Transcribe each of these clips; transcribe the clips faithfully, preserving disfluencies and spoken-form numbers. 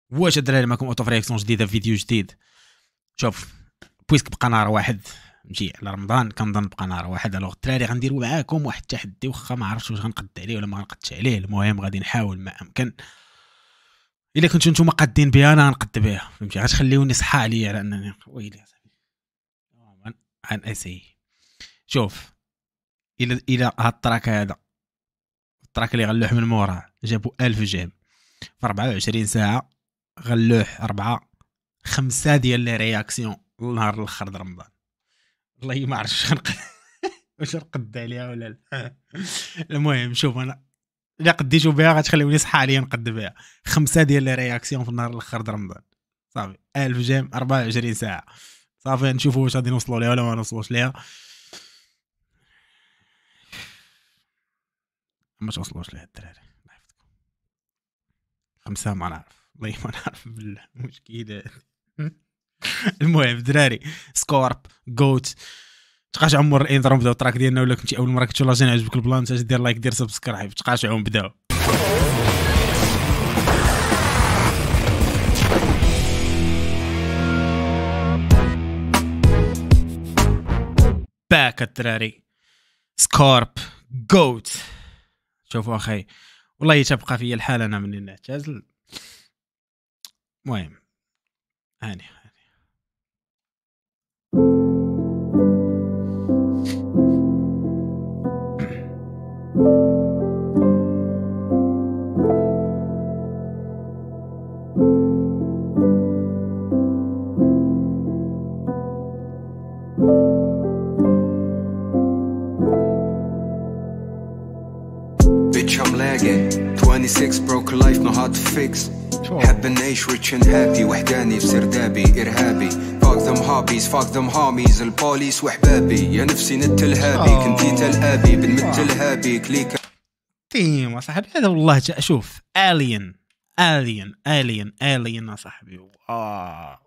واش الدراري معكم اوتو فريكسيون جديده، فيديو جديد. شوف بويسك بقى نهار واحد نجي على رمضان، كنظن بقى نهار واحد. الوغ الدراري غنديروا معاكم واحد التحدي، واخا ما عرفتش واش غنقد عليه ولا ما غنقدش عليه، المهم غادي نحاول ما امكن. الا كنتو نتوما قادين بها انا غنقد بها، فهمتي؟ غتخليوني صحه عليا على انني ويلي غن اسي. شوف الى الى هاد التراك هذا التراك اللي غنلوح من موراه جابوا ألف جيم في أربعة وعشرين ساعه، غنلوح أربعة خمسة ديال لي رياكسيون النهار الاخر د رمضان. والله ما عرفتش غنقد واش نقد عليها ولا لا. المهم شوف انا الا قديتو بها غتخليوني صحه عليا نقد بها. خمسة ديال لي رياكسيون في النهار الاخر د رمضان، صافي ألف جيم أربعة وعشرين ساعه، صافي نشوفوا واش غادي نوصلوا ليها ولا ما نوصلوش ليها. ما توصلوش ليها الدراري، خمسة ما نعرف، والله ما نعرف بالله مشكله. المهم دراري، سكورب جوت تقاشعوا عمر الانترو، نبداو التراك ديالنا. ولا كنتي اول مره كتشوف لاجين عجبك البلان، تاج دير لايك دير سبسكرايب، تقاشعوا نبداو. باك الدراري، سكورب جوت. شوفوا اخي والله تبقى فيا الحال انا مني نعتزل. المهم هاني bitch I'm lagging twenty-six broke life no hard to fix. حاب نعيش rich and happy وحداني في سردابي إرهابي. fuck them hobbies fuck them homies البوليس وحبابي. يا نفسي نتلهابي كنتي تلهابي بنمتلهابي كليك تيم صاحبي. هذا والله شوف alien alien alien alien صاحبي. آه.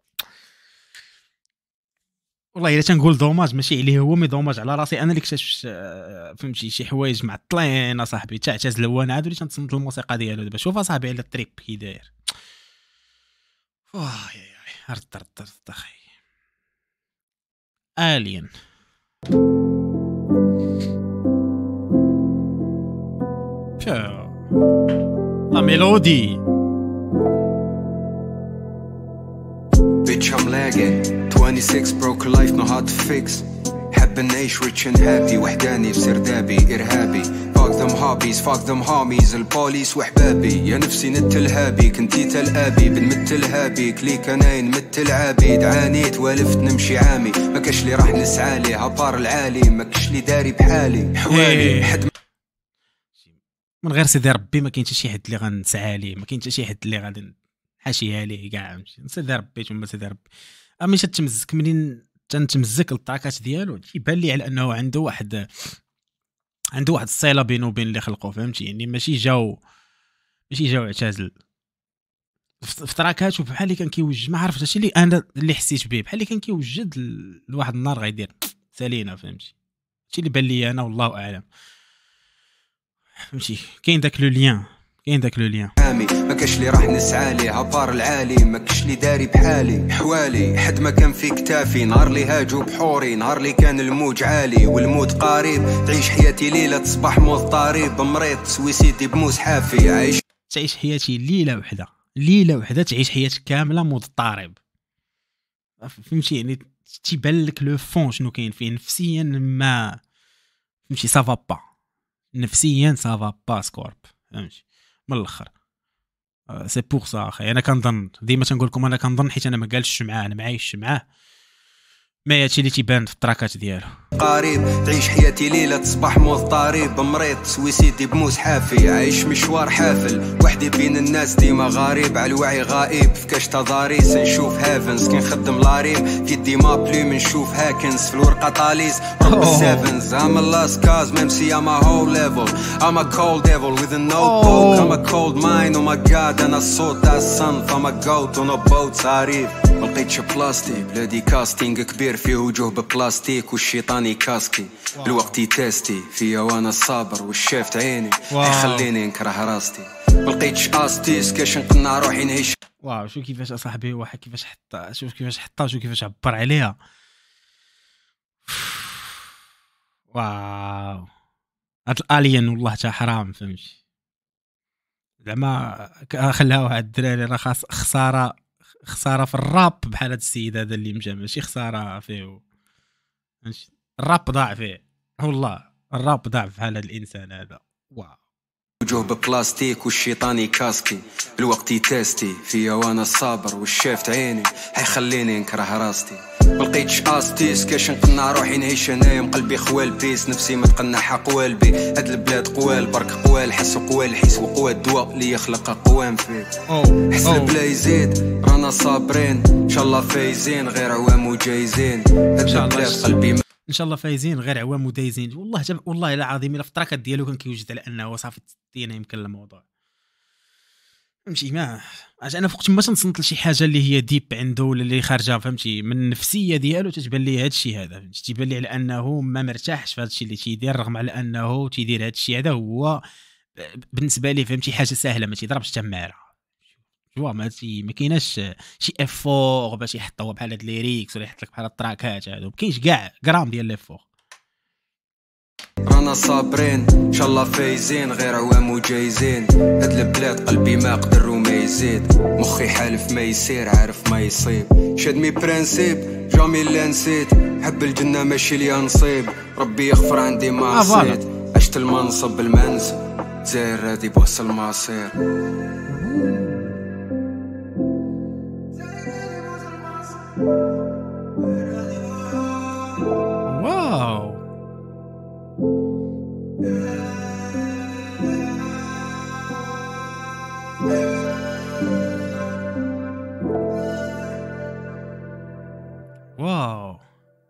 والله الا تنقول دوماج ماشي عليه هو، مي دوماج على راسي انا اللي اكتشفت فهمتي شي حوايج معطلين اصاحبي. تعتزل هو انا عاد وليت نتصنت الموسيقى ديالو دابا. شوف اصاحبي على التريب كي داير. واه يا يا رد رد رد اخي الين. لا ميلودي bitch I'm lagging twenty-six broke life no hard to fix. حاب نعيش rich and happy وحداني في سردابي إرهابي. fuck them hobbies fuck them homies البوليس وحبابي. يا نفسي نتلهابي كنتي تلابي بنمتلهابي كليك انا نمتل عابي. عانيت والفت نمشي عامي ما كاش لي راح نسعالي هبار العالي ما كاش لي داري بحالي حوالي حد من غير سيدي ربي. ما كاين حتى شي حد اللي غنسعى ليه، ما كاين حتى شي حد اللي غادي نحاشيها ليه كاع. سيدي ربي ثم سيدي ربي. امي تتمزك منين تنتمزك الطاكات ديالو تيبان لي على انه عنده واحد عنده واحد الصيله بينه وبين اللي خلقوه، فهمتي؟ يعني ماشي جاو ماشي جاو اعتزل في تراكات. وبحال اللي كان كيوجد ما عرفتش هادشي اللي انا اللي حسيت به، بحال اللي كان كيوجد لواحد النهار غيدير سالينا، فهمتي؟ هادشي اللي بان لي انا والله اعلم، فهمتي؟ كاين داك لو ليان كاين داك لو ليان ما كاش لي راح نسعى ليه هبار العالي ما كاش لي داري بحالي حوالي. حد ما كان في كتافي نهار لي هاجو بحوري نهار لي كان الموج عالي والموت قريب. تعيش حياتي ليله تصبح مضطرب مريض سويسيدي بموس حافي. عايش تعيش حياتي ليله وحده ليله وحده تعيش حياتك كامله مضطرب، فهمتي؟ يعني تيبان لك لو فون شنو كاين فيه نفسيا. ما فهمتي سافا با نفسيا سافا با سكورب، فهمتي؟ من الاخر سي بوغ سا اخي. انا كنظن ديما تنقول لكم انا كنظن حيت انا ما قالش معاه انا معايش معاه ما هادشي اللي تيبان في التراكات ديالو. قريب تعيش حياتي ليله تصبح مضطرب مريض سويسيدي بموس حافي. عايش مشوار حافل وحدي بين الناس ديما غريب على الوعي غائب في كاش تضاريس. نشوف هافنز كنخدم لاريم في ديما بلوم نشوف هاكنز في الورقه طاليس رب السيفنز. I'm a lost cause ميم سي I'm a whole level I'm a cold devil with a notebook I'm a cold mind oh my god انا الصوت تاع الصنف I'm a goat on a boat صاريف. ملقيتش بلاستيك بلادي كاستينغ كبير فيه وجوه ببلاستيك والشيطاني كاسكي الوقت يتاستي فيا وانا صابر والشافت عيني يخليني نكره راستي. ملقيتش استيس كاش نقنع روحي نعيش واو شوف كيفاش اصاحبي واحد كيفاش حطها، شوف كيفاش حطها، شوف كيفاش عبر عليها. واو هاد الالين والله تا حرام فهمتي زعما خلاها واحد الدراري راه خاص خساره خساره في الراب بحال هاد السيد هذا اللي مجا ماشي خساره فيه فهمتي الراب ضاع فيه والله الراب ضاع بحال هاد الانسان هذا. واو وجوه ببلاستيك والشيطاني كاسكي الوقت يتاستي فيا وانا الصابر والشافت عيني حيخليني نكره راستي ملقيتش استيس كاش نقنع روحي نعيش انايا مقلبي خوال بيس نفسي ما تقنعها قوالبي هاد البلاد قوال برك قوال حسوا قوال الحيس وقوى الدواء اللي يخلق قوام فيه حس البلا يزيد رانا صابرين ان شاء الله فايزين غير عوام وجايزين هاد البلاد قلبي ان شاء الله فايزين غير عوام ودايزين. والله جاب والله العظيم الا في التراكات ديالو كان كيوجد على انه صافي تدينا يمكن الموضوع فهمتي. ما عاد انا فوقت ما تنصنت لشي حاجه اللي هي ديب عنده ولا اللي خارجه فهمتي من النفسيه ديالو تتبان لي هذا الشيء هذا فهمتي تيبان لي على انه ما مرتاحش في هذا الشيء اللي تيدير رغم على انه تيدير هذا الشيء هذا هو بالنسبه لي فهمتي حاجه سهله ما تيضربش تماره جوا ما تي ما كايناش شي افور باش يحطوا بحال هاد ليريكس ولا يحط لك بحال التراكات هادو ما كاينش كاع غرام ديال ليفور. رانا صابرين ان شاء الله فايزين غير عوام وجايزين هاد البلاد قلبي ما قدر وما يزيد مخي حالف ما يصير عارف ما يصيب شادمي برانسيب جامي اللي نسيت حب الجنة ماشي ليا نصيب ربي يغفر عندي ما عصيت عشت المنصب بالمنزل زاير هادي بوصل المصير. واو واو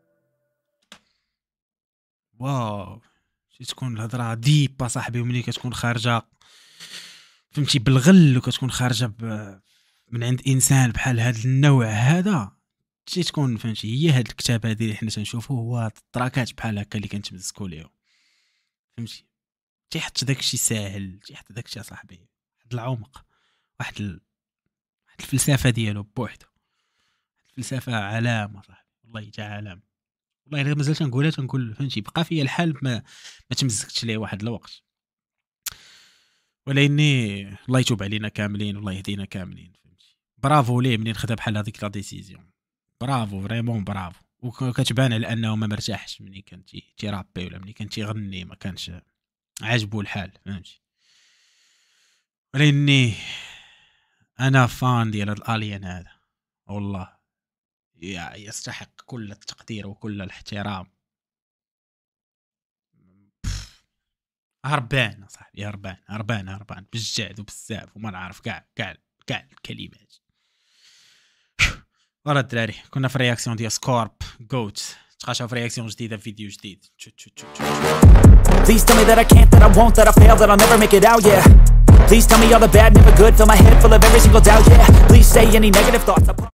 واو شي تكون الهضره ديب صاحبي وملي كتكون خارجه فهمتي بالغل وكتكون خارجه ب... من عند انسان بحال هذا النوع هذا شي تكون فهمتي هي هاد الكتاب هذه اللي حنا تنشوفوه هو التراكات بحال هكا اللي كنتمسكوا ليهم فهمتي تيحط داكشي ساهل تيحط داكشي صاحبي واحد العمق واحد ال... واحد الفلسفه ديالو بوحدو الفلسفه علامه صاحبي والله تا علامه والله الا مازال تنقولها تنقول فهمتي بقى فيا الحال ما ما تمزكتش ليه واحد الوقت ولاني الله يتوب علينا كاملين والله يهدينا كاملين فهمتي. برافو ليه منين خدا بحال هذيك لا ديسيزيون برافو فريمون برافو وكتبان على انه ما مرتاحش ملي كان تيرابي ولا ملي كان تيغني ما كانش عاجبو الحال فهمتي. ولاني انا فان ديال هاد الالين هذا والله يستحق كل التقدير وكل الاحترام. هربان صاحبي هربان هربان هربان بالجعد وبزاف وما نعرف كاع كاع كاع الكلمات. ورا الدراري كنا في رياكسيون ديال سكورب جوت تقاشوا في رياكسيون جديده في فيديو جديد. Please tell me that I can't, that I won't, that I fail, that I'll never make it out, yeah. Please tell me all the bad, never good, fill my head full of every single doubt, yeah. Please say any negative thoughts.